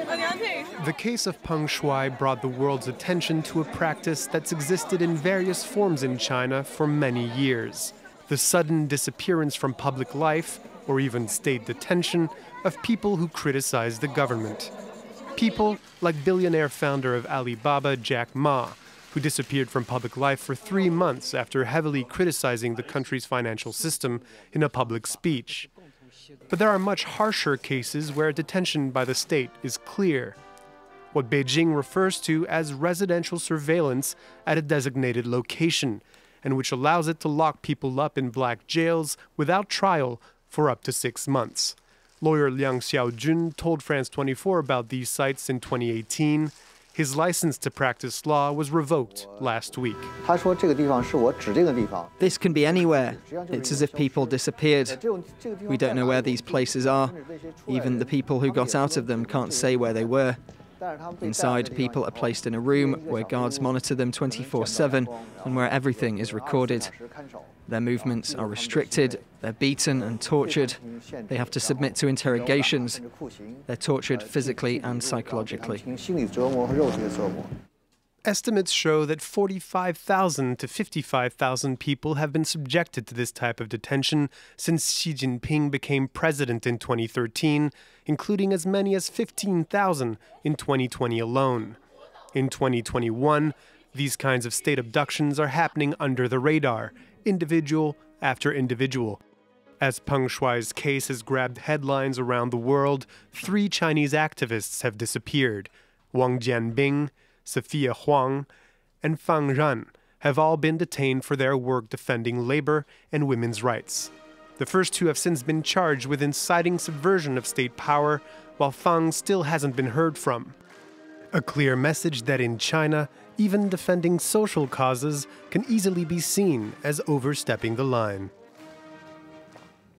The case of Peng Shuai brought the world's attention to a practice that's existed in various forms in China for many years: the sudden disappearance from public life, or even state detention, of people who criticize the government. People like billionaire founder of Alibaba, Jack Ma, who disappeared from public life for 3 months after heavily criticizing the country's financial system in a public speech. But there are much harsher cases where detention by the state is clear. What Beijing refers to as residential surveillance at a designated location, and which allows it to lock people up in black jails without trial for up to 6 months. Lawyer Liang Xiaojun told France 24 about these sites in 2018. His license to practice law was revoked last week. This can be anywhere. It's as if people disappeared. We don't know where these places are. Even the people who got out of them can't say where they were. Inside, people are placed in a room where guards monitor them 24/7 and where everything is recorded. Their movements are restricted, they're beaten and tortured, they have to submit to interrogations, they're tortured physically and psychologically. Estimates show that 45,000 to 55,000 people have been subjected to this type of detention since Xi Jinping became president in 2013, including as many as 15,000 in 2020 alone. In 2021, these kinds of state abductions are happening under the radar, individual after individual. As Peng Shuai's case has grabbed headlines around the world, 3 Chinese activists have disappeared. Wang Jianbing, Sophia Huang, and Fang Ran have all been detained for their work defending labor and women's rights. The first 2 have since been charged with inciting subversion of state power, while Fang still hasn't been heard from. A clear message that in China, even defending social causes can easily be seen as overstepping the line.